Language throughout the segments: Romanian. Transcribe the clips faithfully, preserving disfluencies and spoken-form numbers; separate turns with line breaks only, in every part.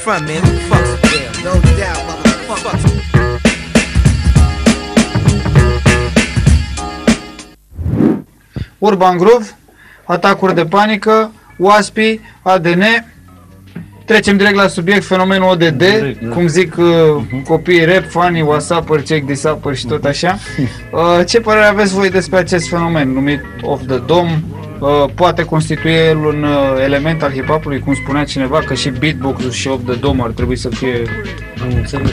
front, man. Who fucks with them? No doubt, motherfucker.
Urban Groove, atacuri de panică, Waspi, A D N. Trecem direct la subiect, fenomenul O D D, direct, da. Cum zic uh, uh-huh. copiii rap, fanii, WhatsApp-uri, check this up și tot așa. Uh, ce părere aveți voi despre acest fenomen numit Off the Dome? Uh, poate constitui el un uh, element al hip-hop-ului, cum spunea cineva, că și beatbox-ul și Off the Dome ar trebui să fie...
Am înțeles.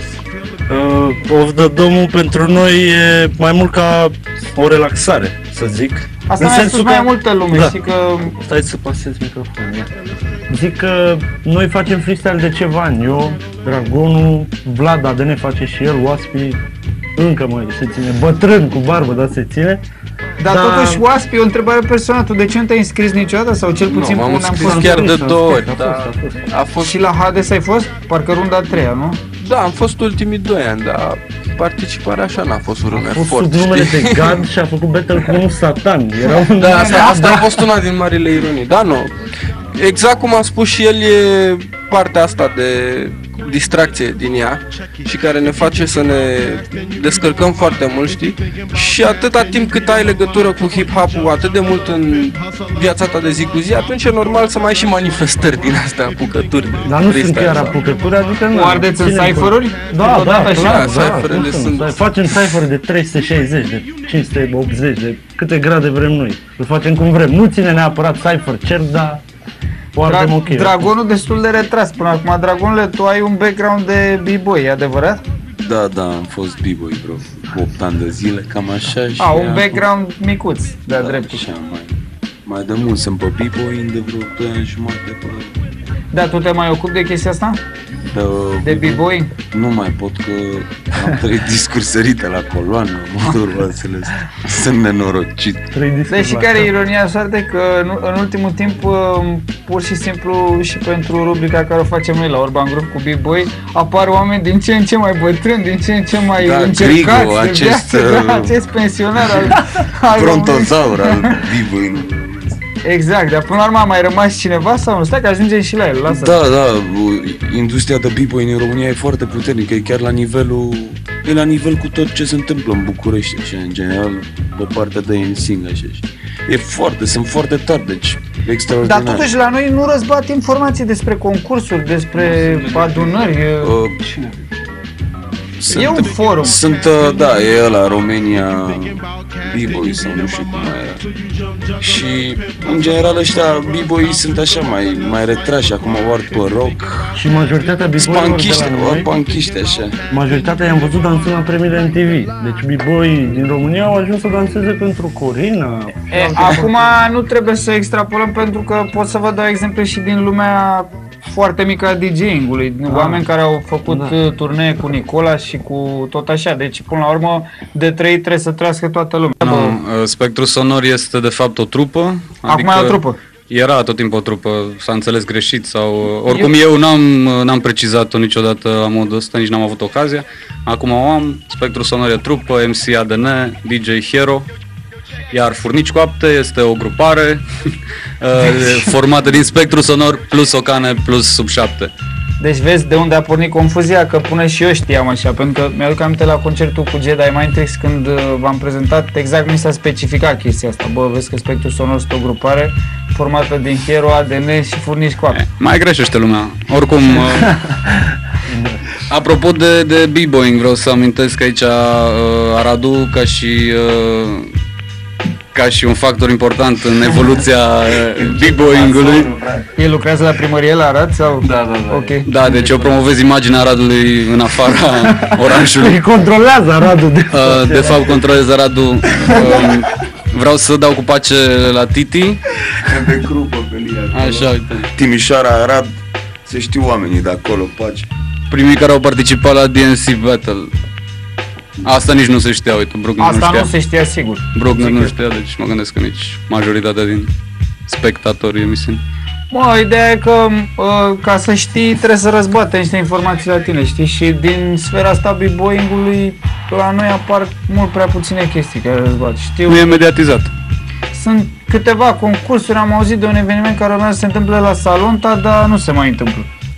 Uh, Off the Dome pentru noi e mai mult ca o relaxare, să zic.
Asta mai spus mai multă lume,
da.
Știi că...
Stai să pasez microfonul, da. Zic că noi facem freestyle de ceva ani, eu, Dragonul, Vlad, A D N face și el, Waspi, încă mai se ține, bătrân cu barbă, dar se ține.
Dar, dar totuși, Waspi, o întrebare personală, tu de ce nu te-ai înscris niciodată? Sau cel puțin
nu, m-am
până am
înscris
fost
chiar de două ori,
a fost, a fost.
A fost...
Și la Hades ai fost? Parcă runda a treia, nu?
Da, am fost ultimii doi ani, dar participarea așa n-a fost un efort.
A fost sub numele de God și a făcut battle cu un satan. Era un...
Da, asta, asta a fost una din marile ironii. Da, nu. Exact cum a spus și el, e partea asta de distracție din ea și care ne face să ne descărcăm foarte mult, știi? Și atâta timp cât ai legătură cu hip-hop-ul atât de mult în viața ta de zi cu zi, atunci e normal să mai ai și manifestări din astea, apucături.
Dar nu sunt chiar apucături, adică nu.
O ardeți în cypher-uri?
Da, da, da,
da, cypher-urile sunt...
Facem cypher de trei sute șaizeci, de cinci sute optzeci, de câte grade vrem noi. Îl facem cum vrem. Nu ține neapărat cypher, cer, dar... Dra- okay,
Dragonul destul de retras până acum. Dragonule, tu ai un background de b-boy, e adevărat?
Da, da, am fost b-boy vreo opt ani de zile, cam așa. Și
A, un background micuț, de-a
da,
dreptul.
Așa, mai, mai de mult sunt pe b-boy de vreo doi ani jumate pe...
Da, tu te mai ocupi de chestia asta?
De,
de b-boy?
Nu mai pot, că am trei discuri sărite la coloană, motorul înțeles. Sunt nenorocit.
Deci și care e ironia soartei că în, în ultimul timp, pur și simplu și pentru rubrica care o facem noi la Urban Groove cu b-boy, apar oameni din ce în ce mai bătrâni, din ce în ce mai
da,
încercați
Grigo,
de
acest,
viață, da, acest pensionar al, al
brontozaur al b-boy.
Exact, dar până la urmă a mai rămas cineva sau nu? Stai că ajungem și la el, lasă.
Da, da, industria de b-boy în România e foarte puternică, e chiar la nivelul, e la nivel cu tot ce se întâmplă în București, așa, în general, pe partea de N S I N G, așa, e foarte, sunt foarte tari, deci extraordinar.
Dar totuși la noi nu răzbat informații despre concursuri, despre adunări. Uh,
Sunt,
e un forum.
Sunt, da, e ăla, Romania B-boy sau nu știu cum era. Și, în general, ăștia B-boy sunt așa mai, mai retrași, acum au art pe rock.
Și majoritatea B-boy-urilor de la noi,
punkiști, așa.
majoritatea i-am văzut dansând la premiile M T V. Deci B-boy din România au ajuns să danseze pentru Corina.
E, acum nu trebuie să extrapolăm, pentru că pot să vă dau exemple și din lumea foarte mică a DJing-ului, ah, oameni care au făcut da. turnee cu Nicola și cu tot așa, deci până la urmă de trăit trebuie să trăiască toată lumea.
Nu, Spectru Sonor este de fapt o trupă.
Acum
adică
e o trupă.
Era tot timpul o trupă, s-a înțeles greșit sau... Oricum eu, eu n-am, n-am precizat-o niciodată la modul ăsta, nici n-am avut ocazia. Acum o am, Spectru Sonor e trupă, M C A D N, D J Hero. Iar Furnici Coapte este o grupare formată din Spectru Sonor plus Ocane plus Sub șapte.
Deci vezi de unde a pornit confuzia, că până și eu știam așa, pentru că mi-aduc aminte la concertul cu Jedi Mind Tricks când v-am prezentat, exact mi s-a specificat chestia asta. Bă, vezi că Spectru Sonor este o grupare formată din Hero, A D N și Furnici Coapte.
Mai greșește lumea. Oricum, apropo de, de b-boying, vreau să amintesc aici uh, Aradu ca și... Uh, ca și un factor important în evoluția b-boying-ului.
El lucrează la primărie la Arad sau?
Da, da, da.
Okay.
Da, deci eu promovez imaginea Aradului în afara orașului.
Îi controlează Aradul de fapt.
De fapt controlez Aradul. Vreau să dau cu pace la Titi.
De grupă pe linia.
Așa, uite.
Timișoara, Arad, se știu oamenii de acolo, pace.
Primii care au participat la D N C Battle. Asta nici nu se știa, uite, Bruckner
Asta
nu știa.
nu se știa sigur.
Bruckner nu știa, deci mă gândesc că nici majoritatea din spectatorii emisiunii.
Mă, ideea e că uh, ca să știi trebuie să răzbate niște informații la tine, știi? Și din sfera asta b-boying-ului la noi apar mult prea puține chestii care răzbat. Știu,
nu e mediatizat.
Sunt câteva concursuri, am auzit de un eveniment care urmează să se întâmple la Salonta, dar nu se mai întâmplă.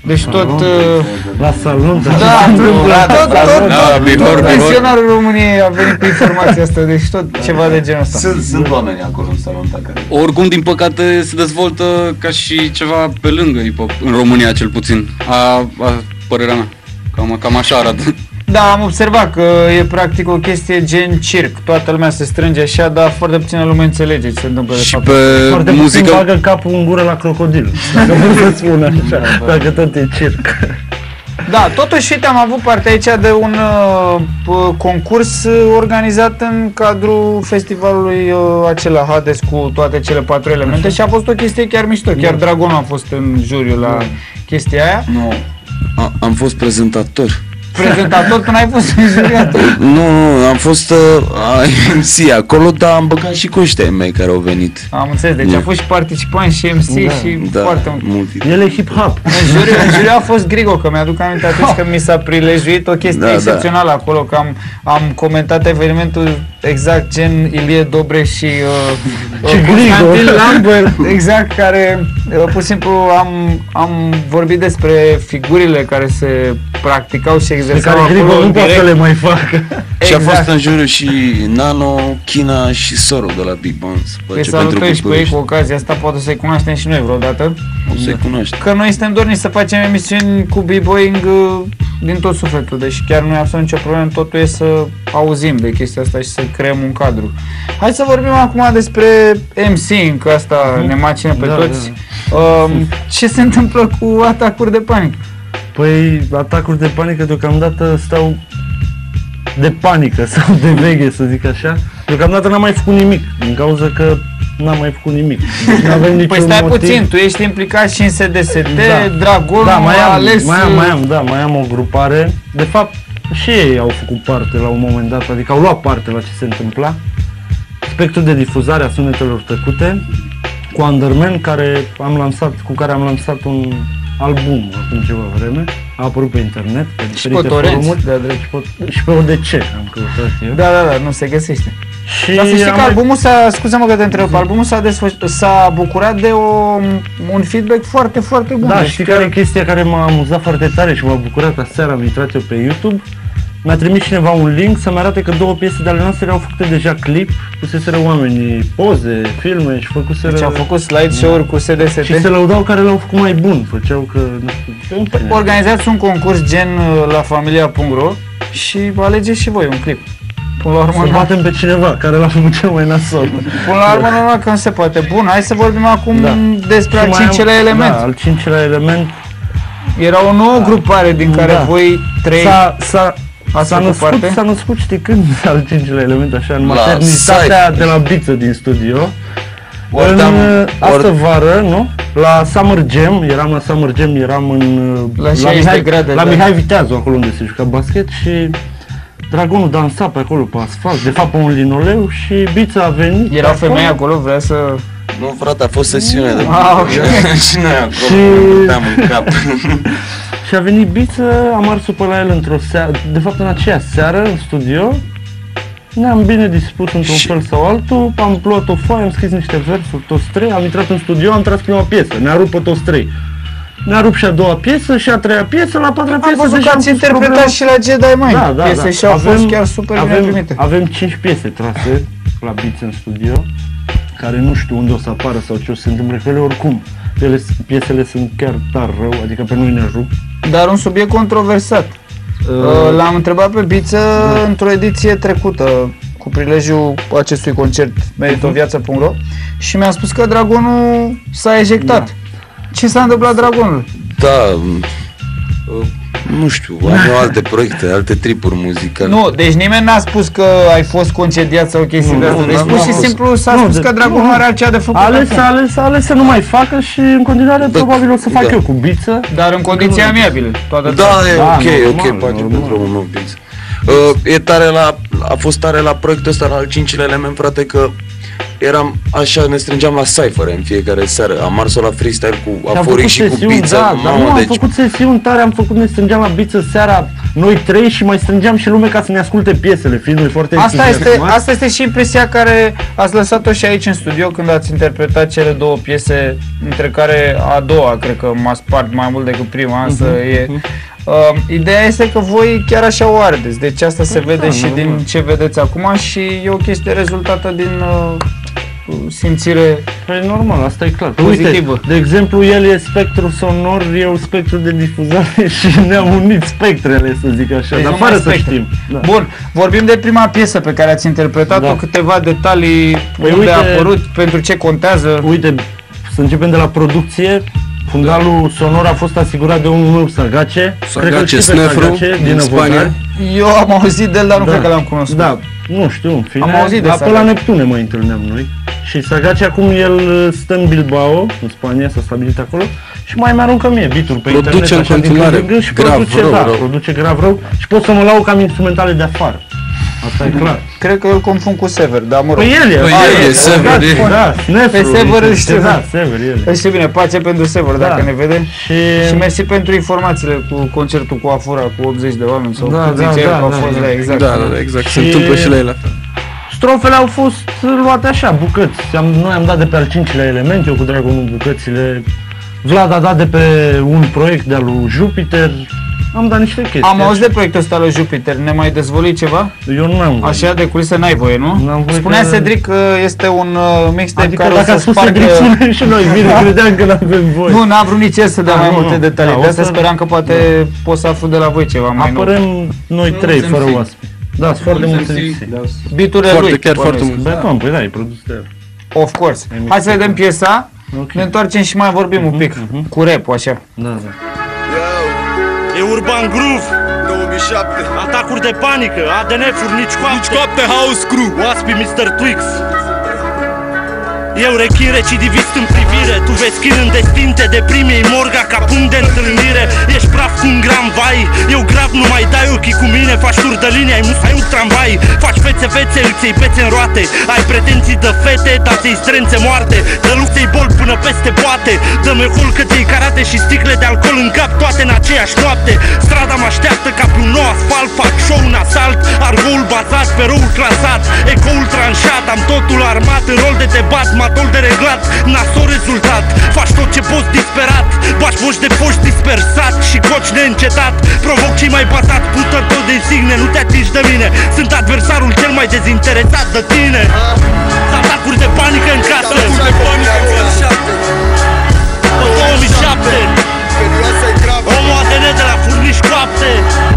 Deci tot... uh,
La salon,
Da, tot, tot, tot,
Da,
tot,
bihor,
tot
bihor.
pensionarul României a venit cu informația asta, deci tot ceva de genul ăsta.
Sunt, sunt oameni acolo în salon care...
Oricum, din păcate, se dezvoltă ca și ceva pe lângă hip-hop, în România cel puțin, a, a părerea mea. Cam, cam așa arată.
Da, am observat că e practic o chestie gen circ, toată lumea se strânge așa, dar foarte puțină lume înțelege ce se întâmplă de
Și
fapt.
pe
Foarte puțin
muzică,
bagă capul în gură la crocodil, dacă vreau să spun așa, dacă tot e circ.
Da, totuși, uite, am avut parte aici de un uh, p- concurs uh, organizat în cadrul festivalului uh, acela Hades cu toate cele patru elemente și a fost o chestie chiar mișto, chiar Dragonul a fost în juriu la chestia aia.
Nu, a, am fost prezentator.
Prezentator, tu n-ai fost în juriat.
Nu, nu, am fost uh, M C acolo, dar am băgat și cu ăștia mei care au venit.
Am înțeles, deci
Da.
a fost și participant și M C
Da,
și
Da,
foarte mult.
multi.
El e hip-hop.
În juriu, în juriu a fost Grigo, că mi-aduc aminte atunci când mi s-a prilejuit o chestie
Da, da.
excepțională acolo, că am, am comentat evenimentul exact gen Ilie Dobreș și uh,
Și
uh, Constantin
Grigo.
Lambert, exact, care uh, pur și simplu am, am vorbit despre figurile care se practicau și
Pe
exersau
care
acolo
Grigo nu
în
poate să
direct.
le mai facă.
Și a fost
Exact.
în jurul și Nano, China și Soro de la Big Bounce.
Îi salutăm și pe ei cu ocazia asta, poate să-i cunoaștem și noi vreodată.
O să-i cunoști.
Că noi suntem dorniți să facem emisiuni cu b-boying uh, din tot sufletul, deci chiar nu e absolut nicio problemă, totul e să auzim de chestia asta și să creăm un cadru. Hai să vorbim acum despre emceeing, că asta uh-huh. ne macină pe
Da,
toți. Uh, ce se întâmplă cu atacuri de panică?
Păi, atacuri de panică deocamdată stau de panică sau de veche, să zic așa. Deocamdată n-am mai făcut nimic, din cauza că n-am mai făcut nimic. Deci n-avem niciun
Păi stai
motiv.
puțin, tu ești implicat și în S D S T,
Da.
Dragonul
Da, mai
a
am,
ales...
mai am, mai am, da, mai am o grupare. De fapt, și ei au făcut parte la un moment dat, adică au luat parte la ce se întâmpla. Spectrul de difuzare a sunetelor tăcute cu Underman, care am lansat, cu care am lansat un album acum ceva vreme. A apărut pe internet, pe
Și
diferite
pe torenți,
forumuri.
de-a drept.
Și pe, și pe O D C am căutat eu.
Da, da, da, nu se găsește.
Și
Dar să știi
am
că
mai-
albumul s-a, scuză-mă că te întreb, albumul s-a, desfăș- s-a bucurat de o, un feedback foarte, foarte bun.
Da,
Deci
știi
chiar-
care e chestia care m-a amuzat foarte tare și m-a bucurat aseară, am intrat eu pe YouTube. Mi-a trimis cineva un link să-mi arate că două piese de ale noastre au făcut deja clip, puseseră oamenii poze, filme și făcuseră...
Deci au făcut slideshow-uri cu S D S
Și se
T.
lăudau care l-au făcut mai bun, făceau că, nu știu, în fine.
Organizați un concurs gen uh, la familia punct ro și alegeți și voi un clip. Până la urmă,
Să
nu-
batem pe cineva care l-a făcut cel mai nasol.
până la urmă normal că nu se poate. Bun, hai să vorbim acum
Da.
despre
Și
al
mai am-
cincilea element.
Da, al cincilea element.
Era o nouă grupare din care
Da.
voi trei
S-a, s-a,
ați
s-a,
făcut
născut,
parte.
s-a născut, știi când, al cincilea element, așa, în
La
maternitatea
site.
de la Biță din studio.
Ori
în
da,
uh, astă
ori-
vară, nu? La Summer Jam, eram la Summer Jam, eram în... uh,
La șaizeci de
Mihai,
grade,
la
da.
Mihai Viteazu, acolo unde se juca basket și Dragonul dansa pe acolo, pe asfalt, de fapt pe un linoleu și Bița a venit.
Era o
acolo.
femeie acolo, vrea să...
Nu, frate, a fost sesiune de
Ah, ok.
și noi acolo,
Și-
ne-am în cap.
Și a venit Biță, am ars-o pe la el într-o seară, de fapt în aceea seară, în studio. Ne-am bine dispus într-un
Și-
fel sau altul, am luat o foaie, am scris niște versuri, toți trei, am intrat în studio, am tras prima piesă, ne-a rupt pe toți trei. Ne-a rupt și a doua piesă și a treia piesă, la a patra
Am
piesă
văzut
deja
că
am
ați
pus
interpretat
problema.
și la Jedi Mind.
Da, da,
Piese
da.
și au fost chiar super bine
avem,
primite.
avem cinci piese trase la Beats în studio, care nu știu unde o să apară sau ce o să se întâmple cu ele, oricum. Ele, piesele sunt chiar tare rău, adică pe noi ne rup.
Dar un subiect controversat. Uh, L-am întrebat pe Biță într-o ediție trecută cu prilejul acestui concert meritoviață punct ro și mi-a spus că Dragonul s-a ejectat. Ce s-a întâmplat Dragonul?
Da, uh, nu știu, am eu alte proiecte, alte tripuri muzicale.
Nu, deci nimeni n-a spus că ai fost concediat sau chestii
Nu,
de
nu,
astea. Deci
n-am
pur și
fost.
simplu s-a
Nu,
spus
de-
că Dragonul
nu.
are altceva de făcut.
A ales,
acum.
a ales, a ales să nu mai facă și în continuare
Da,
probabil o să fac
da.
eu cu Biță.
Dar în condiții amiabile. Toată
Da, e
Da,
ok,
normal,
ok, face
normal.
pentru un nou beat. Uh, e tare la, a fost tare la proiectul ăsta, la al cincilea element, frate, că eram așa, ne strângeam la cypher în fiecare seară. Am ars-o la freestyle cu
Și am
Aforic
făcut
și cu
sesiuni,
Pizza.
da, dar nu,
Mamă,
am
deci
făcut sesiuni tare, am făcut, ne strângeam la biță seara, noi trei și mai strângeam și lume ca să ne asculte piesele, fiind noi foarte
Asta este,
entuziasmați.
asta este și impresia care ați lăsat-o și aici în studio când ați interpretat cele două piese, între care a doua, cred că m-a spart mai mult decât prima, însă
Mhm,
e... Uh, ideea este că voi chiar așa o ardeți, deci asta se vede
da,
și
normal.
din ce vedeți acum și e o chestie rezultată din uh, simțire.
Păi normal, asta e clar.
Pozitivă.
Uite, de exemplu, el e spectru sonor, eu spectru de difuzare și ne-am unit spectrele, să zic așa,
Deci
dar
numai
fără să
spectre.
știm. Da.
Bun, vorbim de prima piesă pe care ați interpretat-o,
Da.
câteva detalii,
Păi
unde
uite-
a apărut, pentru ce contează.
Uite, să începem de la producție. Fundalul sonor a fost asigurat de unul meu, Sagace. Cred că
Sagace,
știi pe
Snefru,
Sagace,
din Spania.
Năvodari.
Eu am auzit de el, dar nu cred că l-am cunoscut.
Da, nu știu, în fine,
Am auzit de
dar pe
Sagace.
la Neptune mai întâlneam noi. Și Sagace acum el stă în Bilbao, în Spania, s-a stabilit acolo și mai mi-aruncă mie beat-uri pe
Produce
internet
în
așa din
continuare
când în când și
grav
produce,
rău,
da,
rău.
produce grav rău și pot să mă lau cam instrumentale de afară. Asta e clar.
Cred că îl confund cu Sever, dar mă rog.
Păi el e,
Păi
a,
el e,
e,
Sever,
da,
e.
da, Snefru,
Pe Sever îl
este-
știu,
da,
da.
Sever, el e.
Și bine, pace pentru Sever, dacă
Da.
ne vede.
Și,
Și mersi pentru informațiile cu concertul cu Afura, cu optzeci de oameni sau
Da,
cât
da,
zice el
da,
că au
da,
fost,
da.
da, exact.
Da, da, da, exact. Se
Și-
întâmplă și la el la fel.
strofele au fost luate așa, bucăți. Am, noi am dat de pe al cincilea element, eu cu Dragonul bucățile. Vlad a dat de pe un proiect de-al lui Jupiter. Am dat niște chestii.
Am auzit de proiectul ăsta lui Jupiter, ne mai dezvolui ceva?
Eu nu am.
Așa, de culise n-ai voie, nu?
N-am voie
Spunea
că-
Cedric că este un uh, mixtape
Adică
care o
dacă a
să
spus
spargă...
Cedric, spune și noi, bine, credeam că n-avem voie.
Nu, n-a vrut nici el să dea
Da,
mai
nu,
multe
nu.
detalii,
Da,
de
o
asta
să-
speram că poate pot să aflu de la voi ceva mai nou.
Apărăm noi trei,
Mulți
fără
M C.
oaspe. Da, sunt foarte mulți
M C.
M C.
Beat-urile
Foarte,
lui.
chiar foarte
bănuiesc.
mult.
Băi, păi da, e produs de el.
Of course. Hai să vedem piesa,
Ok.
ne întoarcem și mai vorbim un pic cu rap-ul așa.
Da, da.
E Urban Groove,
două mii șapte.
atacuri de panică, A D N-uri, nici coapte,
Nici coapte, house crew.
Waspi, mister Twix. Eu rechin recidivist în privire, tu vezi chin în destin, te deprimi, ei morga ca punct de întâlnire. Ești praf cu un gram vai, eu grav nu mai dai ochii cu mine. Faci tur de linie, ai musai un tramvai. Faci fețe, fețe, îți iei pețe în roate. Ai pretenții de fete, dar ți-i strânțe moarte. Dă luxei bol până peste poate. Dă-mi hol că ți-i karate și sticle de alcool în cap, toate în aceeași noapte. Strada mă așteaptă ca pe un nou asfalt, fac show în asalt. Argoul bazat pe roul clasat, ecoul tranșat. Am totul armat în rol de debat, matol de reglat, nasol rezultat. Faci tot ce poți disperat, baci voci de foști dispersat și coci neîncetat. Provoc cei mai batat, pută tot de insigne, nu te atingi de mine. Sunt adversarul cel mai dezinteresat de tine. Atacuri de panică în casă,
Atacuri de panică în casă.
pe două mii șapte.
Serioasa e gravă.
Omul A D N de la furnici coapte.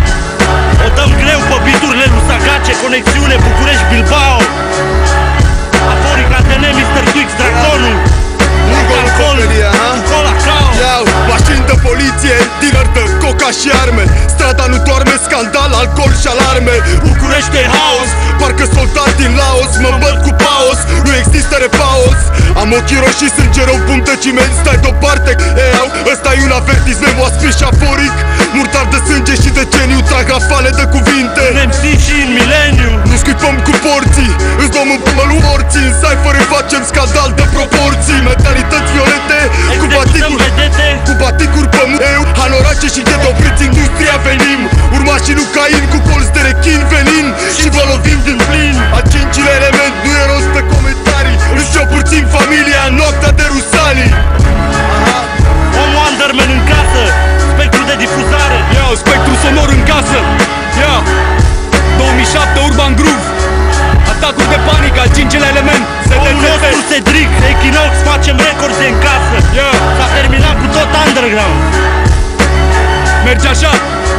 O dăm greu pe biturile lui Sagace, conexiune București-Bilbao. Aforic A D N, mister Twix, Dragonul. Mult alcool, cola, cao.
Iau, mașini de poliție, dealer de coca și arme. Strada nu doarme, scandal, alcool și alarme.
București e haos,
Parcă soldat din Laos, mă băt cu paos. Nu există repaus. Am ochii roșii, sânge rău, pumn de ciment. Stai deoparte, eau, ăsta e un avertisment. Oaspi și aforic, murtar de sânge și de geniu. Trag rafale de cuvinte.
în M C și în mileniu.
Nu scuipăm cu porții, îți dăm în pămălu morții. În cypher facem scandal de proporții. Mentalități violente, cu
Executăm
baticuri,
vedete.
cu baticuri pe eu, hanorace și de opriți industria venim. Urmașii lui Cain cu colți de rechin venin. Și vă lovim din plin. A cincilea element, nu e rost de comentarii. Îți ciopârțim familia în noaptea de Rusalii.
Omul Underman în casă, spectru de difuzare.
Iau, spectru sonor în casă. Iau, două mii șapte Urban Groove. Atacuri de panică, al cincilea element.
Omul nostru Cedric, Equinox, facem recorzi în casă.
Ia.
S-a terminat cu tot underground.
Merge așa.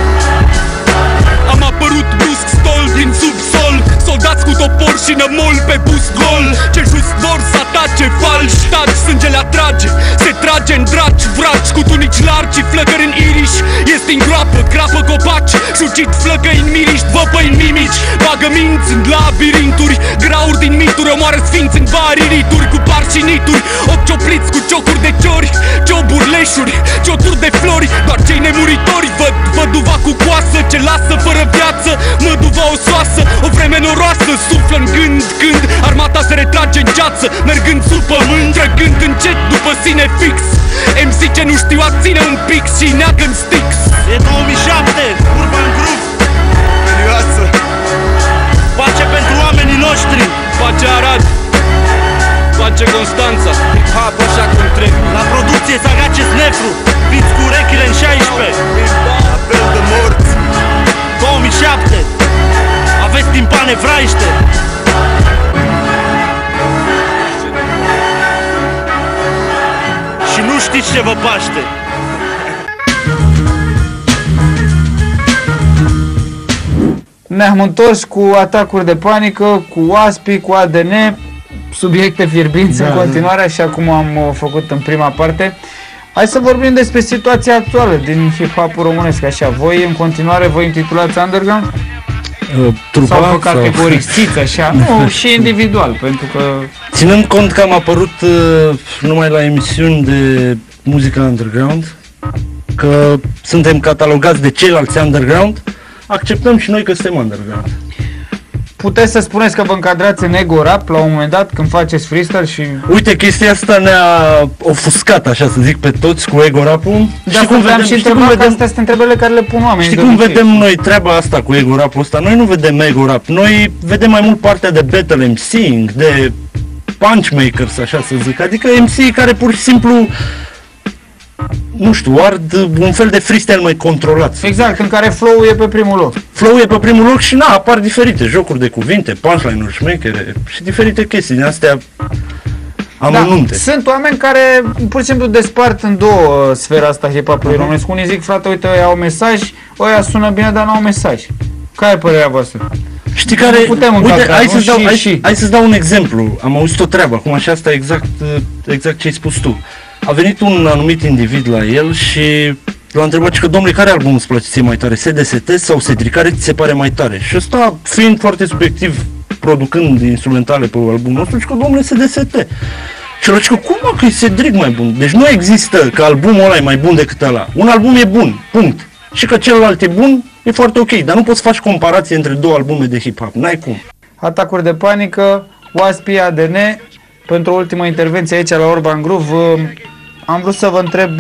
Am apărut brusc stol din subsol. Soldați cu topor și nămol pe bus gol. Ce just vor să atace, falși taci, sângele atrage. Se trage în draci, vraci cu tunici largi și flăcări în iriș. Este în groapă, crapă copaci, sucit flăcă în miriști, văpă în mimici. Bagă minți în labirinturi, grauri din mituri, omoară sfinți în varirituri cu parci și nituri. Ochi ciopliți cu ciocuri de ciori, cioburi, leșuri, cioturi de flori. Doar cei nemuritori văd văduva cu coasă ce lasă fără viață, măduva osoasă. O vreme noroc valoroasă suflă în gând când armata se retrage în ceață, mergând sub pământ, trăgând încet după sine fix. M C ce nu știu a ține un pix și neagă în Stix.
E două mii șapte, Urban Groove.
Serioasă.
Pace pentru oamenii noștri.
Pace Arad, pace Constanța, hip-hop așa cum trebuie.
La producție Sagace Snefru, fiți cu urechile în șaisprezece.
Apel de morți.
două mii șapte, aveți timpane vraiște. Și nu știți ce vă paște.
Ne-am întors cu atacuri de panică, cu Waspi, cu A D N, subiecte fierbinți da, în continuare, așa cum am uh, făcut în prima parte. Hai să vorbim despre situația actuală din hip-hop-ul românesc, așa. Voi în continuare vă intitulați underground?
Uh, trupa,
sau vă categorisiți așa? Nu, și individual, pentru că...
Ținând cont că am apărut uh, numai la emisiuni de muzică underground, că suntem catalogați de ceilalți underground, acceptăm și noi că suntem underground.
Puteți să spuneți că vă încadrați în ego rap la un moment dat când faceți freestyle și...
Uite, chestia asta ne-a ofuscat, așa să zic, pe toți cu ego rap-ul.
Da, cum vedem, și întrebam că astea sunt întrebările care le pun oamenii.
Știi cum vedem noi treaba asta cu ego rap-ul ăsta? Noi nu vedem ego rap, noi vedem mai mult partea de battle emceeing, de punchmakers, așa să zic. Adică M C care pur și simplu, nu știu, ard un fel de freestyle mai controlat.
Exact, în care flow-ul e pe primul loc.
Flow-ul e pe primul loc și na, apar diferite jocuri de cuvinte, punchline-uri șmechere și diferite chestii din astea amănunte.
Da, sunt oameni care pur și simplu despart în două sfera asta hip-hop-ului uh-huh. românesc. Unii zic, frate, uite, ăia au mesaj, ăia sună bine, dar nu au mesaj. Care e părerea voastră?
Știi care,
putem
uite,
încadra,
hai, să-ți dau,
și,
hai,
și.
hai să-ți dau un exemplu. Am auzit o treabă, acum și asta exact, exact ce ai spus tu. A venit un anumit individ la el și l-a întrebat că, domnule, care album îți place ție mai tare? S D S T sau Cedric? Care ți se pare mai tare? Și ăsta, fiind foarte subiectiv, producând instrumentale pe albumul nostru, și că, domnule, S D S T. Și el a zis că, cum mă, că e Cedric mai bun? Deci nu există că albumul ăla e mai bun decât ăla. Un album e bun, punct. Și că celălalt e bun, e foarte ok, dar nu poți face comparație între două albume de hip-hop, n-ai cum.
Atacuri de panică, Waspi, A D N. Pentru ultima intervenție aici la Urban Groove, am vrut să vă întreb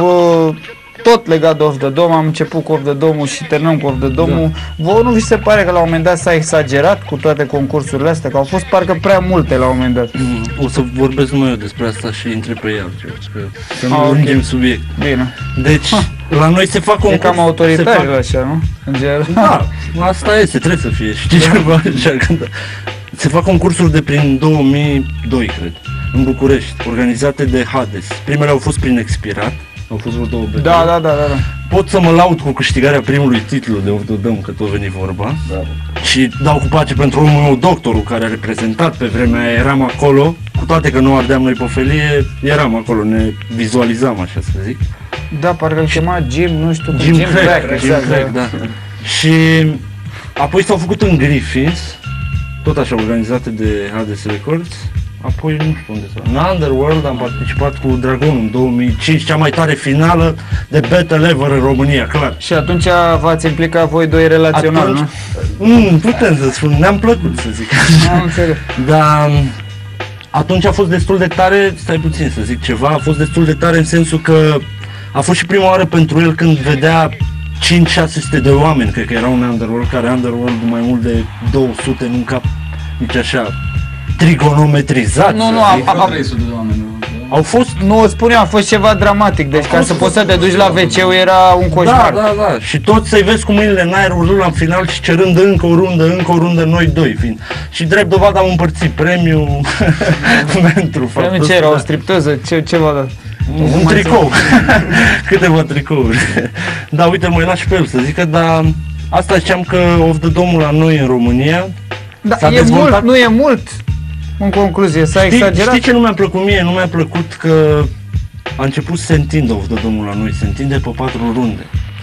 tot legat de Off the Dome, am început cu Off the Dome și terminăm cu Off the Dome. Da. Vă nu vi se pare că la un moment dat s-a exagerat cu toate concursurile astea, că au fost parcă prea multe la un moment dat?
Mm, o să vorbesc numai eu despre asta și intre pe ea, că să nu
ah,
lungim
okay.
subiect.
Bine.
Deci, ha. la noi se fac concursuri.
E cam autoritar fac... așa, nu? În general.
Da, asta este, trebuie să fie. Știi ceva așa, când... Se fac concursuri de prin două mii doi, cred, în București, organizate de Hades. Primele au fost prin expirat, au fost vreo două betele.
Da, da, da, da, da.
Pot să mă laud cu câștigarea primului titlu de Off the Dome, că tot veni vorba. Da. Și dau cu pace pentru omul meu, doctorul, care a reprezentat pe vremea aia, eram acolo, cu toate că nu ardeam noi pe felie, eram acolo, ne vizualizam, așa să zic.
Da, parcă îl chema Jim, nu știu,
Jim, Jim Craig,
Craig, exact,
Jim Craig, da. Și apoi s-au făcut în Griffins, tot așa organizate de Hades Records, apoi nu știu unde s-a. În Underworld am participat cu Dragon în două mii cinci, cea mai tare finală de battle ever în România, clar.
Și atunci v-ați implicat voi doi relațional, atunci,
nu? Nu, putem să spun, ne-am plăcut, să zic.
Am înțeles.
Dar atunci a fost destul de tare, stai puțin să zic ceva, a fost destul de tare în sensul că a fost și prima oară pentru el când vedea cinci șase sute de oameni, cred că era un Underworld, care Underworld mai mult de două sute, nu cap nici așa trigonometrizat.
Nu, nu, am, am,
au fost,
nu spune, a fost ceva dramatic, deci ca să poți să te duci la ve ce era un coșmar.
Da, da, da, și toți să-i vezi cu mâinile în aer urlând în final și cerând încă o rundă, încă o rundă, noi doi fiind. Și drept dovadă am împărțit premiul pentru faptul.
Premiul ce era, o stripteză, ce, ce v-a dat?
Un, un tricou, câteva tricouri. Da, uite, mă las și pe el să zică, dar asta ziceam că Off the Dome la noi în România
da, s-a e dezvoltat... mult, nu e mult, în concluzie, s-a
știi,
exagerat.
Știi ce nu mi-a plăcut mie? Nu mi-a plăcut că a început să se întindă Off the Dome la noi, se întinde pe patru runde.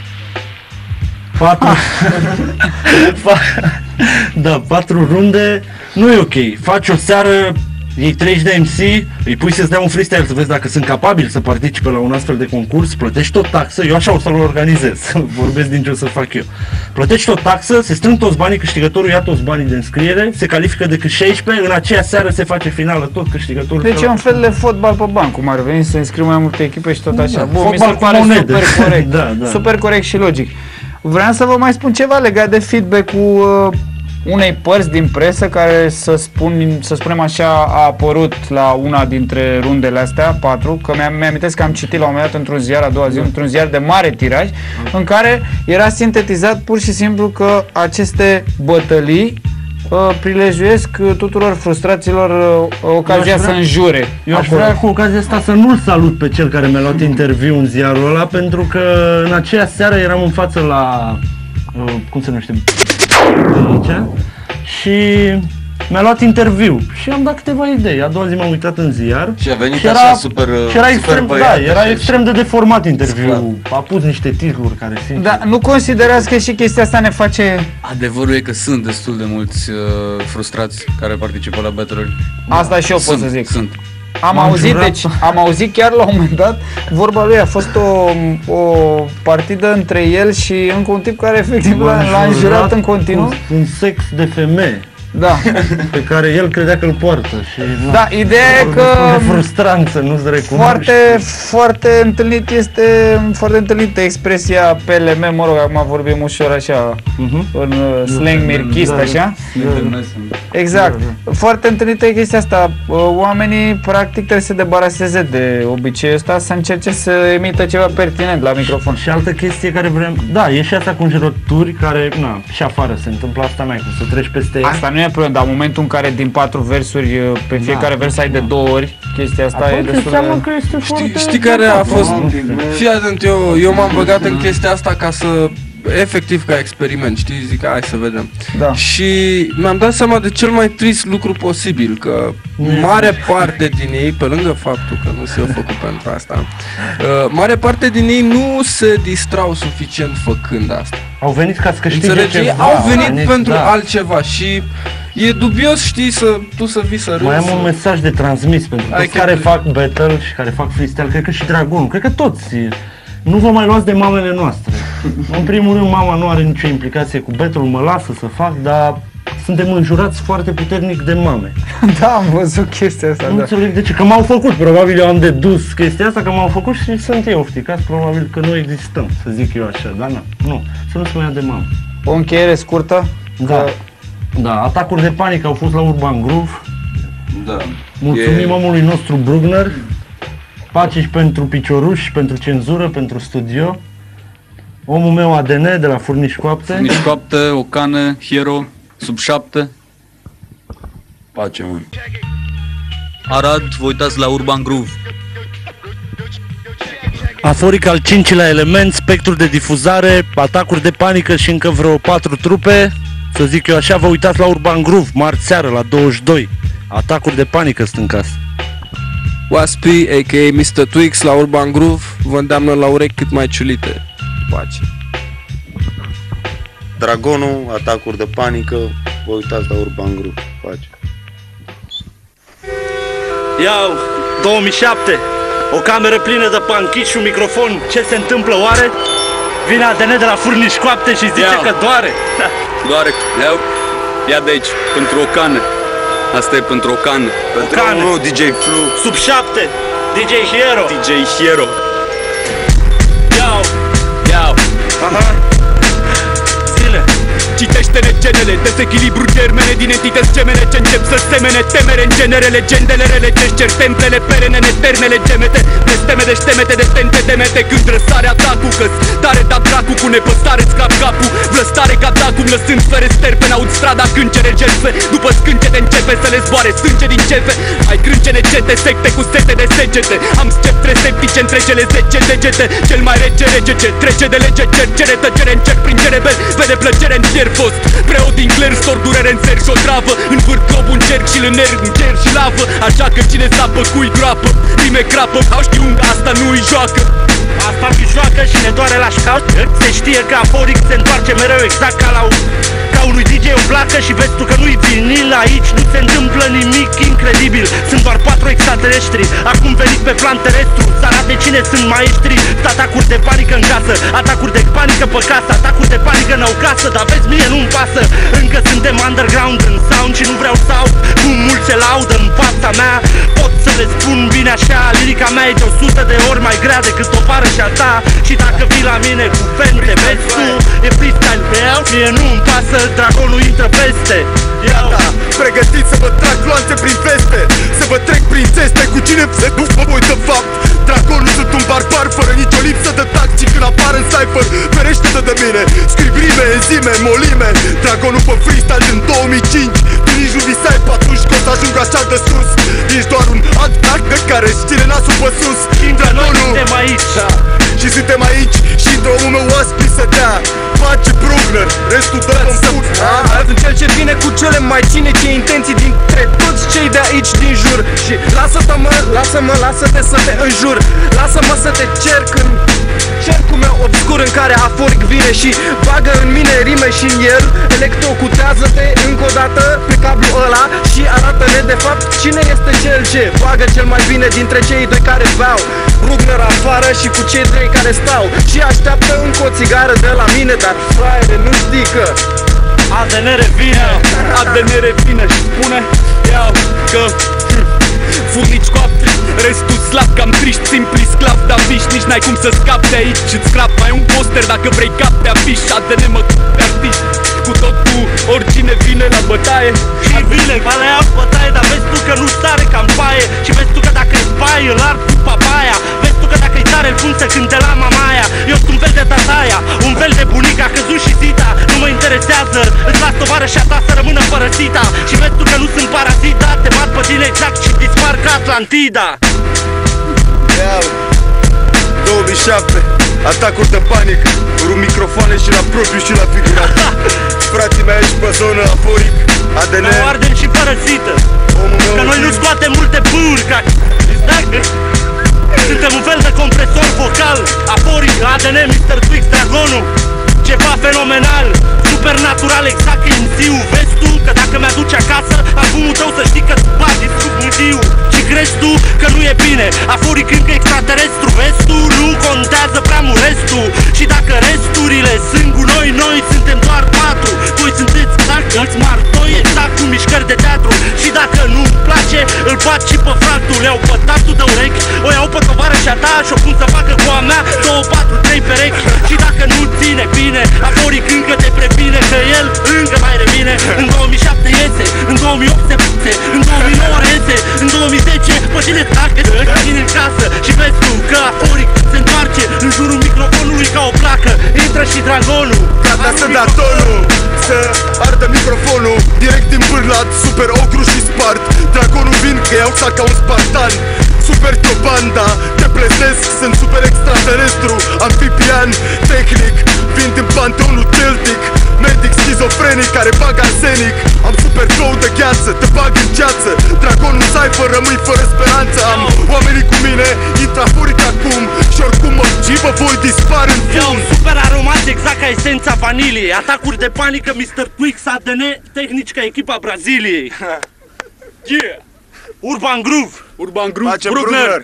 Patru... da, patru runde nu e ok, faci o seară Ei treizeci de M C, îi pui să-ți dea un freestyle să vezi dacă sunt capabili să participe la un astfel de concurs, plătești o taxă, eu așa o să-l organizez, vorbesc din ce o să fac eu. Plătești o taxă, se strâng toți banii, câștigătorul ia toți banii de înscriere, se califică decât șaisprezece, în aceea seară se face finală, tot câștigătorul.
Deci e un fel de fotbal pe bani, cum ar veni, să înscriu mai multe echipe și tot așa.
Da,
Bun, mi se pare super corect,
da, da.
super corect și logic. Vreau să vă mai spun ceva legat de feedback-ul uh, unei părți din presă care, să, spun, să spunem așa, a apărut la una dintre rundele astea, patru, că mi-am, mi-amintesc că am citit la un moment dat într-un ziar, a doua zi, într-un ziar de mare tiraj, în care era sintetizat pur și simplu că aceste bătălii uh, prilejuiesc tuturor frustraților uh, ocazia să înjure.
Eu aș vrea cu ocazia asta să nu-l salut pe cel care mi-a luat interviu în ziarul ăla, pentru că în aceea seară eram în față la, uh, cum se numește, aici, și mi-a luat interviu și am dat câteva idei. A doua zi m-am uitat în ziar
și a venit
și era,
așa super,
și era
super
extrem,
băiat,
da, era
așa,
extrem de deformat interviul. A pus niște titluri care sunt.
Da, nu considerați că și chestia asta ne face...
Adevărul e că sunt destul de mulți uh, frustrați care participă la battle-uri.
Asta și eu pot
Sunt,
să zic.
Sunt.
Am
M-am
auzit,
jurat.
deci, am auzit chiar la un moment dat, vorba lui a fost o, o partidă între el și încă un tip care efectiv l-a, l-a înjurat în continuu.
Un sex de femeie
Da.
pe care el credea că îl poartă și na,
Da, ideea e că
de frustranță, nu-ți recunoști.
foarte, foarte întâlnit este, foarte întâlnită expresia P L M, mă rog, acum vorbim ușor așa,
uh-huh.
în uh, slang mirchist,
Da,
așa.
da.
Exact. Foarte întâlnită e chestia asta. Oamenii practic trebuie să se debaraseze de obiceiul ăsta, să încerce să emită ceva pertinent la microfon.
Și altă chestie care vrem, da, e și asta cu înjurături care, na, și afară se întâmplă asta mai cum să treci peste ea.
Asta nu e problemă, dar în momentul în care din patru versuri, pe fiecare
Da,
vers ai de
da.
două ori, chestia asta e
Atunci
destul
înseamnă
de...
că este foarte...
Știi, știi care a fost? Fii atent, eu, eu m-am băgat în chestia asta ca să, efectiv ca experiment, știi, zic, hai să vedem.
Da.
Și mi-am dat seama de cel mai trist lucru posibil, că mare parte din ei, pe lângă faptul că nu se au făcut pentru asta, uh, mare parte din ei nu se distrau suficient făcând asta.
Au venit ca să câștige
Înțelegi?
ceva.
Au venit
venit,
pentru
da.
altceva și e dubios, știi, să tu să vii să râzi.
Mai am
să-
un mesaj de transmis pentru
Hai
toți
că-
care fac battle și care fac freestyle, cred că și Dragonul, cred că toți. Nu vă mai luați de mamele noastre. În primul rând, mama nu are nicio implicație cu battle-ul, mă lasă să fac, dar suntem înjurați foarte puternic de mame.
Da, am văzut chestia asta,
Nu
da.
înțeleg de ce, că m-au făcut, probabil eu am dedus chestia asta, că m-au făcut și sunt eu ofticat, probabil că nu existăm, să zic eu așa, dar nu, nu, să nu se mai ia de mamă.
O încheiere scurtă?
Da,
Că-
da, atacuri de panică au fost la Urban Groove.
Da.
Mulțumim
E-
omului nostru Brugner. Pace și pentru picioruși, pentru cenzură, pentru studio. Omul meu A D N de la Furnici Coapte.
Nici coaptă, o cană, hero, sub șapte.
Pace, mă.
Arad, vă uitați la Urban Groove.
Aforic al cincilea element, spectru de difuzare, atacuri de panică și încă vreo patru trupe. Să zic eu așa, vă uitați la Urban Groove, marți seară la douăzeci și doi. Atacuri de panică sunt în casă.
Waspy, a k a. mister Twix la Urban Groove, vă îndeamnă la urechi cât mai ciulite. Pace.
Dragonul, atacuri de panică, vă uitați la Urban Groove. Pace.
Iau, două mii șapte, o cameră plină de panchici și un microfon. Ce se întâmplă oare? Vine A D N de la Furnici Coapte și zice
Iau.
că doare.
Doare, iau, ia de aici, pentru o cană. Asta e pentru o cană.
Pentru
cană.
omul meu, D J Flu.
Sub șapte, D J Hero.
D J Hero.
Iau,
Iau.
aha, zile.
Citește-ne genele, dezechilibru germene din entități gemene ce încep să semene temere în genere, legendele rele ce cer templele perene în eternele gemete. Blesteme de ștemete de tente demete când răsare atacul, că tare da dracu cu nepăsare scap capul. Vlăstare ca dacum lăsând fere sterpe, n-aud strada când cere jertfe. După scâncete începe să le zboare sânge din cefe. Ai crâncene cete, secte cu sete de segete. Am sceptre septice între cele zece degete. Cel mai rece rege ce trece de lege, cercere, tăcere, încerc prin cerebel. Vede plăcere în fier fost preot din cler, stor durere în țer și o travă. Învârt globul, încerc și-l energ, cer și lavă. Așa că cine sapă cui groapă, rime crapă, au știu asta nu-i joacă.
Asta mi joacă și ne doare la șcaut. Se știe că Aforic se întoarce mereu exact ca la un Ca unui D J o placă și vezi tu că nu-i vinil. Aici nu se întâmplă nimic incredibil. Sunt doar patru extraterestri acum veniți pe plan terestru să arate cine sunt maestri. Atacuri de panică în casă, atacuri de panică pe casă, atacuri de panică n-au casă. Dar vezi, mie nu-mi pasă. Încă suntem underground în sound și nu vreau să aud cum mulți se laudă în fața mea. Pot să le spun bine așa, lirica mea e de o sută de ori mai grea decât o pară și-a ta. Și dacă vii la mine cu fente, vezi tu, e freestyle real. Mie nu-mi pasă, dragonul intră peste.
Iată, pregătiți să vă trag gloanțe prin veste, să vă trec prin țeste cu cine se nu mă voi de fapt. Dragonul sunt un barbar fără nicio lipsă de tact și când apar în cypher, ferește-te de mine. Scriu rime, enzime, molime. Dragonul pe freestyle din două mii cinci. Tu nici nu visai pe atunci că o să ajung așa de sus. Ești doar un alt de care își ține nasul pe sus. Dragonul
suntem aici,
și suntem aici și într-o umă oaspi să dea face Brugner, restul dă în fut. Sunt cel ce vine cu cele mai cinece intenții dintre toți cei de aici din jur. Și lasă-te mă, lasă-mă, lasă-te să te înjur. Lasă-mă să te cerc în cercul meu obscur în care Aforic vine și bagă în mine rime și în el. Electrocutează-te încă o dată pe cablu ăla și arată-ne de fapt cine este cel ce bagă cel mai bine dintre cei doi care beau Brugner afară și cu cei trei care stau și așteaptă încă o țigară de la mine. Dar fraiere, nu știi că
A D N revine,
A D N revine și spune iau că
furnici coapte, restul slab, cam triști, simpli sclav de afiș. Nici n-ai cum să scapi de aici, îți scrap mai un poster dacă vrei cap pe afiș. A D N mă pe artist, cu tot cu oricine vine la bătaie.
și vine, alea iau bătaie, dar vezi tu că nu stare cam paie. Și vezi tu că dacă-i bai, îl ard cu papaia. Vezi tu că dacă-i tare, îl pun să cânte la mamaia. Eu sunt un fel de tataia, un fel de bunica, căzut și zita. Nu mă interesează, îți las tovarășa ta să rămână fără sita. Și vezi tu că nu sunt parazita, te bat pe tine exact și dispar ca Atlantida.
Iau două mii șapte, atacuri de panică, rup microfoane și la propriu și la figurat. Frații mei aici pe zonă, Aforic, A D N,
Mă ardem și fără zită, că noi nu scoatem multe bâuri ca dacă suntem un fel de compresor vocal. Aforic, A D N, mister Twix, Dragonul, ceva fenomenal, supernatural, exact că M C-ul. Vezi tu că dacă mi-aduci acasă albumul tău, să știi că-ți bat discul mâdiu. Și crezi tu că nu e bine, Aforic încă extraterestru. Vezi tu, nu contează prea mult restul. Și dacă resturile sunt cu noi, noi suntem doar patru. Voi sunteți exact alți martoi, exact cu mișcări de teatru. Și dacă nu-mi place, îl bat și pe fractul. Le-au pe tatu de urechi, o iau pe tovarășa ta și o pun să facă cu a mea două, patru, trei perechi. Și dacă nu ține bine, Aforic încă te previne că el încă mai revine. În două mii șapte iese, în două mii opt se puse, în două mii nouă iese, în două mii zece pe tine tacă la tine în casă. Și vezi tu că Aforic se întoarce în jurul microfonului ca o placă. Intră și Dragonul,
gata să dea tonul, să ardă microfonul, direct din bârlat, super ogru și spart. Dragonul vin că iau ca un spartan. Super ciobanda, te plezesc, sunt super extraterestru, amfibian, tehnic, vin din panteonul celtic, medic schizofrenic care bag arsenic. Am super flow de gheață, te bag în ceață, Dragonul cypher, rămâi fără speranță. Am oamenii cu mine, intră Aforic acum și oricum mă cibă, voi dispar în
iau
fum.
super aromat, exact ca esența vaniliei. Atacuri de panică, mister Twix, A D N, tehnici ca echipa Braziliei. Yeah! Urban Groove,
Urban Groove,
Face
Brugner.
Brugner.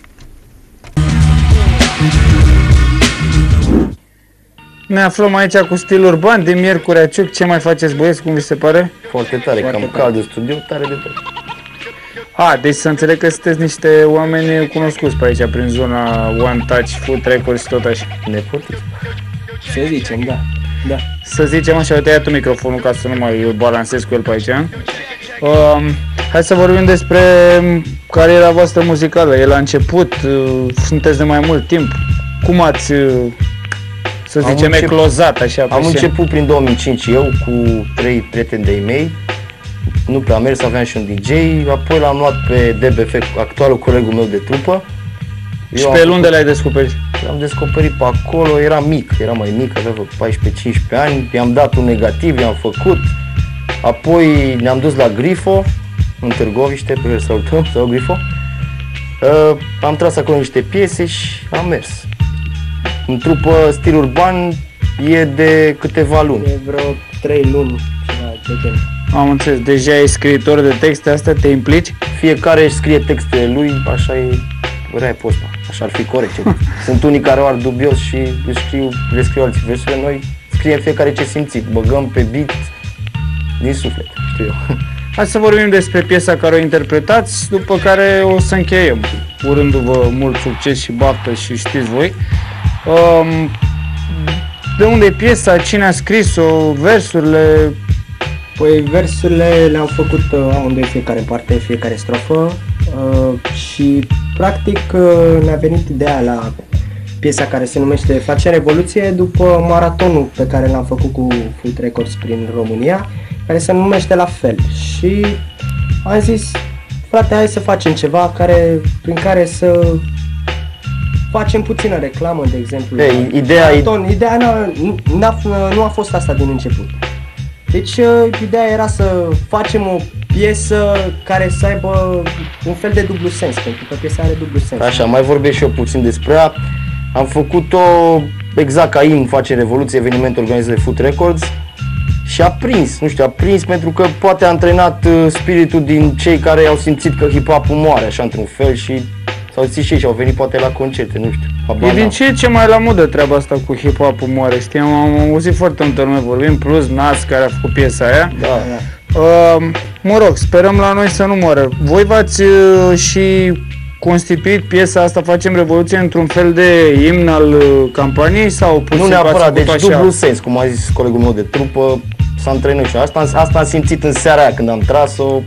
Ne aflăm aici cu stil urban de Miercurea Ciuc. Ce mai faceți, băieți, cum vi se pare?
Foarte tare, Foarte cam cald în studio, tare de tot.
A, deci să înțeleg că sunteți niște oameni cunoscuți pe aici, prin zona One Touch, Food Records și tot așa.
Nepotiți. Să zicem, da. Da.
Să zicem așa, uite, ia tu microfonul ca să nu mai balansez cu el pe aici. Um, hai să vorbim despre cariera voastră muzicală. E la început, uh, sunteți de mai mult timp. Cum ați, uh, să
Am
zicem,
încep-
eclozat așa pe
Am
scenă?
început prin două mii cinci eu cu trei prieteni de-ai mei. Nu prea mers, aveam și un D J, apoi l-am luat pe D B F, actualul colegul meu de trupă.
Și
Eu
pe
am,
unde le-ai descoperit?
l-am descoperit pe acolo, era mic, era mai mic, avea vreo paisprezece cincisprezece ani, i-am dat un negativ, i-am făcut. Apoi ne-am dus la Grifo, în Târgoviște, pe care salutăm, sau Grifo. Uh, am tras acolo niște piese și am mers. În trupă stil urban e de câteva luni.
De vreo trei luni, ceva de genul.
Am înțeles, deja e scriitor de texte, astea te implici?
Fiecare își scrie textele lui, așa e rap-ul ăsta, așa ar fi corect. Sunt unii care au ar dubios și își scriu, le scriu alții versurile, noi scriem fiecare ce simțim, băgăm pe beat din suflet, știu eu.
Hai să vorbim despre piesa care o interpretați, după care o să încheiem, urându-vă mult succes și baftă și știți voi. Um, de unde e piesa, cine a scris-o, versurile?
Păi versurile le-am făcut uh, amândoi, fiecare parte, fiecare strofă uh, și practic uh, ne-a venit ideea la piesa care se numește Facem Revoluție după maratonul pe care l-am făcut cu Foot Records prin România, care se numește la fel și am zis, frate, hai să facem ceva care, prin care să facem puțină reclamă, de exemplu.
Ei, ideea,
maraton. Ideea n-a, n-a, nu a fost asta din început. Deci ideea era să facem o piesă care să aibă un fel de dublu sens, pentru că piesa are dublu sens.
Așa, mai vorbesc și eu puțin despre ea. Am făcut-o exact ca im Face Revoluție, eveniment organizat de Foot Records și a prins, nu știu, a prins pentru că poate a antrenat spiritul din cei care au simțit că hip-hop-ul moare așa într-un fel și s-au zis și ei și au venit poate la concerte, nu știu.
E din ce ce mai la modă treaba asta cu hip-hop-ul moare, știi? Am auzit foarte multă lume vorbim, plus Nas care a făcut piesa aia.
Da, da.
Uh, mă rog, sperăm la noi să nu moară. Voi v-ați uh, și constituit piesa asta Facem Revoluție într-un fel de imn al uh, campaniei sau puțin?
Nu neapărat, deci
așa?
dublu sens, cum a zis colegul meu de trupă, s-a antrenat și asta, asta am simțit în seara aia când am tras-o,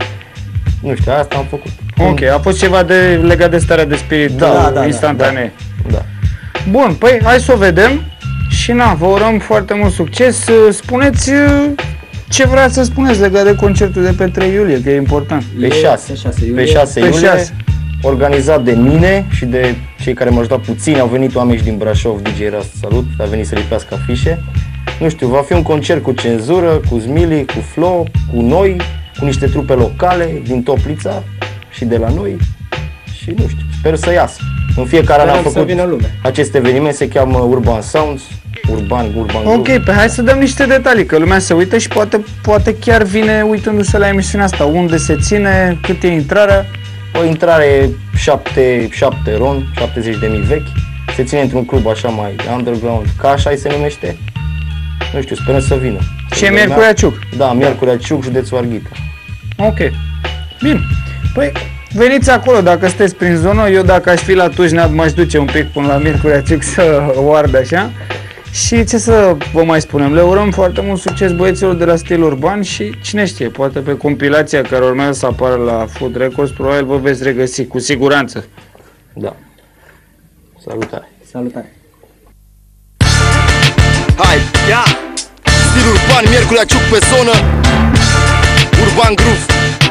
nu știu, asta am făcut.
Ok, a fost ceva de, legat de starea de spirit
da, da,
instantanee.
Da, da.
Bun, păi hai să o vedem și na, vă urăm foarte mult succes. Spuneți ce vreați să spuneți legat de concertul de pe trei iulie, că e important.
Pe șase, pe șase iulie, organizat de mine și de cei care m-au ajutat puțin, au venit oameni din Brașov, D J Rast, salut, a venit să lipească afișe. Nu știu, va fi un concert cu cenzură, cu Zmili, cu Flo, cu noi, cu niște trupe locale din Toplița și de la noi și nu știu, sper să iasă. În fiecare an am făcut acest eveniment, se cheamă Urban Sounds, Urban, Urban
Ok, pe hai să dăm niște detalii, că lumea se uită și poate, poate chiar vine uitându-se la emisiunea asta. Unde se ține, cât e intrarea?
O intrare șapte, șapte ron, șaptezeci de mii vechi. Se ține într-un club așa mai underground, ca așa se numește. Nu știu, sperăm să vină.
Și e Miercurea Ciuc?
Da, Miercurea Ciuc, județul Arghita.
Ok, bine. Păi veniți acolo dacă sunteți prin zonă. Eu dacă aș fi la Tujnea m-aș duce un pic până la Miercurea Ciuc să o ard așa. Și ce să vă mai spunem, le urăm foarte mult succes băieților de la Stil Urban și cine știe, poate pe compilația care urmează să apară la Foot Records, probabil vă veți regăsi, cu siguranță.
Da. Salutare.
Salutare.
Hai, ia! Stil Urban, Miercurea Ciuc pe zonă, Urban Groove.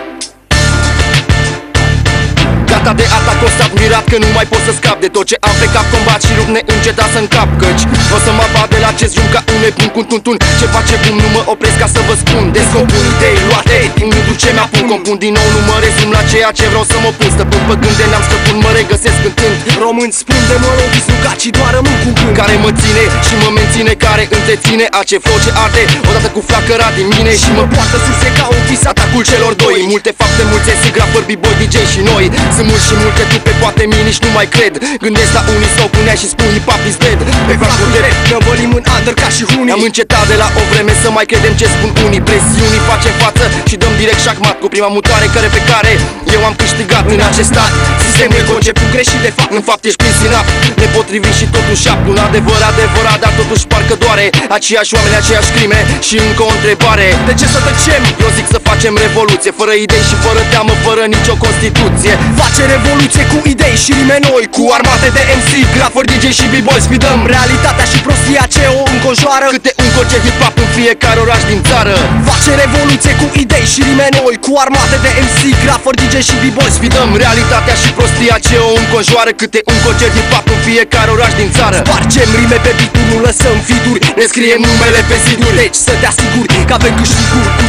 Gata de atac, constat mirat că nu mai pot să scap de tot ce am pe cap, combat și lupt neînceta să încap, căci o să mă bat de la acest drum ca un nebun cu tun. Ce face bun, nu mă opresc ca să vă spun. Descompun idei luate din gândul ce mi-apun. Compun din nou, nu mă rezum la ceea ce vreau să mă pun. Stăpân pe gânde, n-am stăpân, mă regăsesc cântând. Români spun de mă rog, dislucat și doar rămân cu gând care mă ține și mă menține, care întreține ace flow ce arde odată cu flacăra din mine și mă poartă sus ca un vis atacul celor doi. Multe fapte, mulți sigrafări, b-boy, D J și noi. Sunt mulți și multe trupe, poate mii nici nu mai cred. Gândesc la unii sau punea și spun hip-hop is dead. Pe vracul de rap, ne învălim în under ca și hunii. Am încetat de la o vreme să mai credem ce spun unii. Presiunii facem față și dăm direct șahmat cu prima mutare care pe care eu am câștigat în acest stat. Sistemul e conceput greșit de fapt, în fapt ești prins sinap. Nepotrivit și totuși șap, un adevăr adevărat, dar totuși parcă doare. Aceiași oameni, aceiași crime și încă o întrebare. De ce să tăcem? Eu zic să facem revoluție, fără idei și fără teamă, fără nicio constituție. Face revoluție cu idei și rime noi, cu armate de M C, grafări, D J și b-boy. Sfidăm realitatea și prostia ce o înconjoară. Câte un concert hip-hop în fiecare oraș din țară. Face revoluție cu idei și rime noi, cu armate de M C, grafări, D J și b-boy. Sfidăm realitatea și prostia ce o înconjoară. Câte un concert hip-hop în fiecare oraș din țară. Spargem rime pe beat-uri, nu lăsăm fituri, ne scriem numele pe ziduri. Deci să te asiguri că avem câștiguri, culturi, curci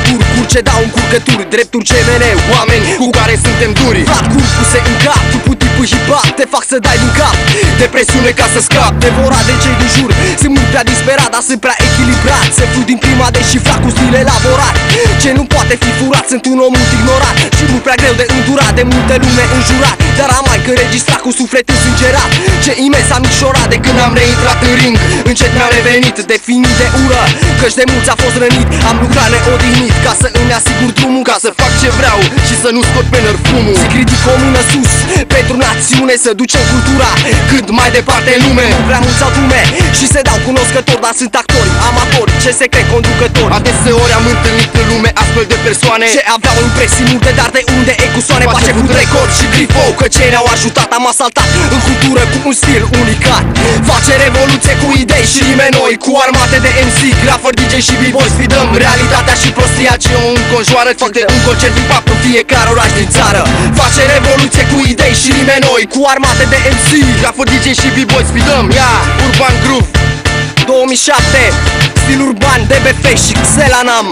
ce dau în curcături, drepturi ce mene, oameni cu care suntem duri. Fac curcuse în cap, cu putii pâhipat, te fac să dai din cap. Depresiune ca să scap, devorat de cei din jur. Sunt mult prea disperat, dar sunt prea echilibrat. Se fug din prima deși fac cu stil elaborat. Ce nu poate fi furat, sunt un om mult ignorat și mult prea greu de îndurat, de multă lume înjurat. Dar am mai că registrat cu sufletul sângerat. Ce imens am micșorat de când am reintrat în ring. Încet mi-am revenit, definit de ură, căci de mulți a fost rănit. Am lucrat neodihnit ca să îmi asigur drumul, ca să fac ce vreau și să nu scot pe năr fumul. Zic ridic o mână sus pentru națiune, să ducem cultura cât mai departe în lume. Prea mulți au lume și se dau cunoscători, dar sunt actori, amatori, ce se cred conducători. Adeseori am întâlnit în lume astfel de persoane ce aveau impresii multe, dar de unde ecusoane. Face fut record și grifou, că cei ne-au ajutat. Am asaltat în cultură cu un stil unicat. Face revoluție cu idei și rime noi, cu armate de M C, grafări, D J și B-boy. Sfidăm realitatea și prostia ce o înconjoară. Fac de un concert din fapt în fiecare oraș din țară. Face revoluție cu idei și rime noi, cu armate de M C, grafări, D J și B-boy. Sfidăm, ia, Urban Groove două mii șapte, stil urban, D B F și Xelanam.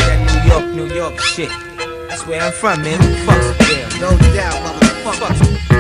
Shit, that's where I'm from, man. Who the fuck's there? No doubt, motherfucker.